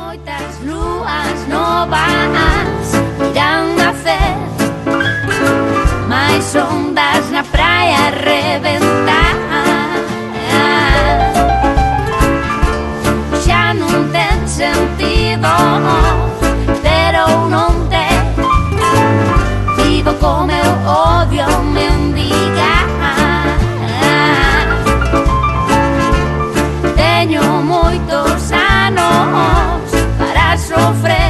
moitas lúas novas irán nacer, máis ondas na praia reventar. Xa non ten sentido ter ou non ter, vivo co meu odio mendigar. Teño moitos anos para sofrer,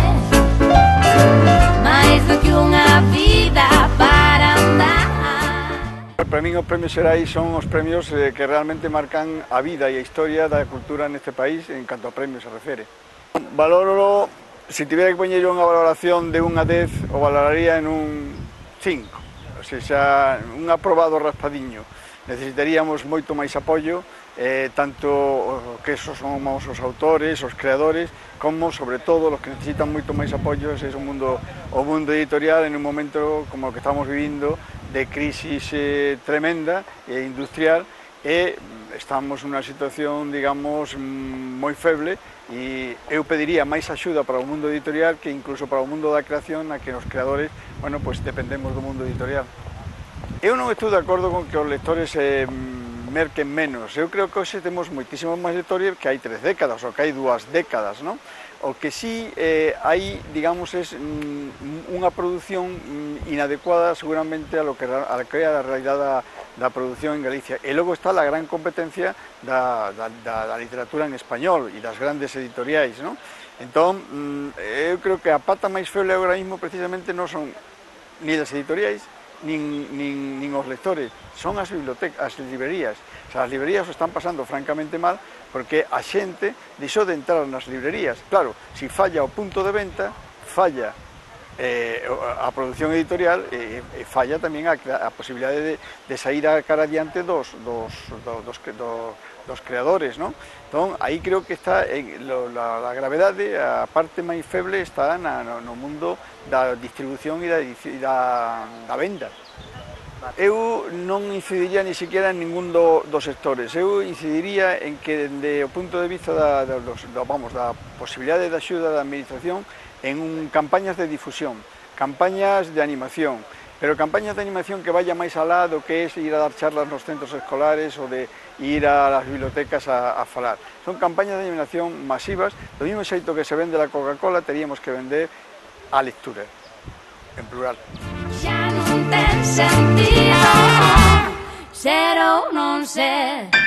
máis do que unha vida para andar. Para min os premios Xerais son os premios que realmente marcan a vida e a historia da cultura neste país en canto a premios se refere. Valoro, se tivera que poñer unha valoración de 1 a 10, o valoraría en un 5, o sea, un aprobado raspadiño. Necesitaríamos moito máis apoio, tanto que esos somos os autores, os creadores, como, sobre todo, os que necesitan moito máis apoio é o mundo editorial en un momento como o que estamos vivindo de crisis tremenda e industrial, e estamos nunha situación, digamos, moi feble, e eu pediría máis axuda para o mundo editorial que incluso para o mundo da creación, na que os creadores, bueno, pues dependemos do mundo editorial. Eu non estou de acordo con que os lectores merquen menos. Eu creo que hoxe temos moitísimos máis lectores que hai 3 décadas ou que hai 2 décadas, non? O que sí hai, digamos, é unha produción inadecuada seguramente a lo que é a realidade da produción en Galicia. E logo está a gran competencia da literatura en español e das grandes editoriais, non? Entón, eu creo que a pata máis feble agora mesmo precisamente non son ni das editoriais nin os lectores, son as bibliotecas, as librerías. O sea, as librerías o están pasando francamente mal porque a xente deixou de entrar nas librerías. Claro, se falla o punto de venta, falla a produción editorial e falla tamén a posibilidade de sair a cara adiante dos creadores, non? Entón, aí creo que está a gravedade, a parte máis feble está no mundo da distribución e da venda. Eu non incidiría ni siquiera en ningún dos sectores, eu incidiría en que, dende o punto de vista da posibilidade de axuda da administración, en campañas de difusión, campañas de animación, pero campañas de animación que vaya máis alá do que é ir a dar charlas nos centros escolares ou de ir a las bibliotecas a falar. Son campañas de animación masivas, do mismo xeito que se vende la Coca-Cola, teríamos que vender a lectura, en plural. Xa non ten sentido ser ou non ser.